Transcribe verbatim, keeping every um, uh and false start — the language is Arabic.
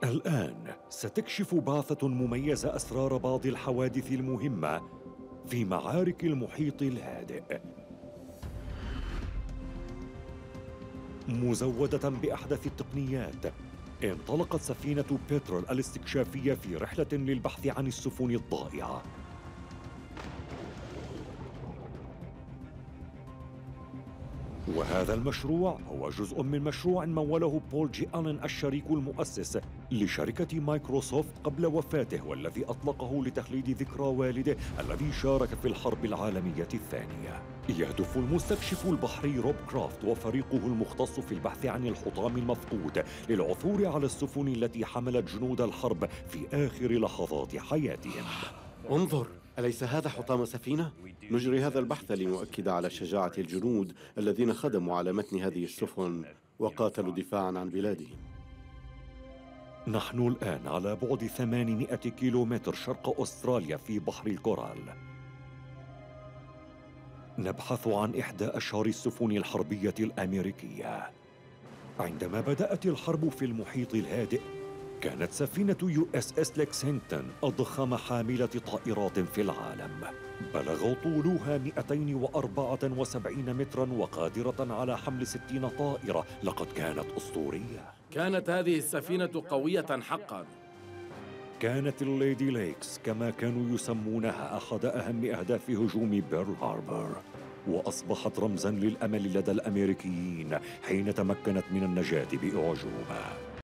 الآن ستكشف بعثة مميزة أسرار بعض الحوادث المهمة في معارك المحيط الهادئ. مزودة بأحدث التقنيات، انطلقت سفينة بيترول الاستكشافية في رحلة للبحث عن السفن الضائعة. وهذا المشروع هو جزء من مشروع موله بول جي آلن الشريك المؤسس لشركة مايكروسوفت قبل وفاته، والذي أطلقه لتخليد ذكرى والده الذي شارك في الحرب العالمية الثانية. يهدف المستكشف البحري روب كرافت وفريقه المختص في البحث عن الحطام المفقود للعثور على السفن التي حملت جنود الحرب في آخر لحظات حياتهم. انظر، أليس هذا حطام سفينة؟ نجري هذا البحث لنؤكد على شجاعة الجنود الذين خدموا على متن هذه السفن وقاتلوا دفاعاً عن بلادهم. نحن الآن على بعد ثمانمائة كيلومتر شرق أستراليا في بحر الكورال. نبحث عن إحدى أشهر السفن الحربية الأمريكية. عندما بدأت الحرب في المحيط الهادئ، كانت سفينة يو إس إس لكسينغتون أضخم حاملة طائرات في العالم. بلغ طولها مئتين وأربعة وسبعين متراً وقادرة على حمل ستين طائرة. لقد كانت أسطورية. كانت هذه السفينة قوية حقاً. كانت الليدي ليكس كما كانوا يسمونها أحد أهم أهداف هجوم بيرل هاربر، وأصبحت رمزاً للأمل لدى الأمريكيين حين تمكنت من النجاة بأعجوبة.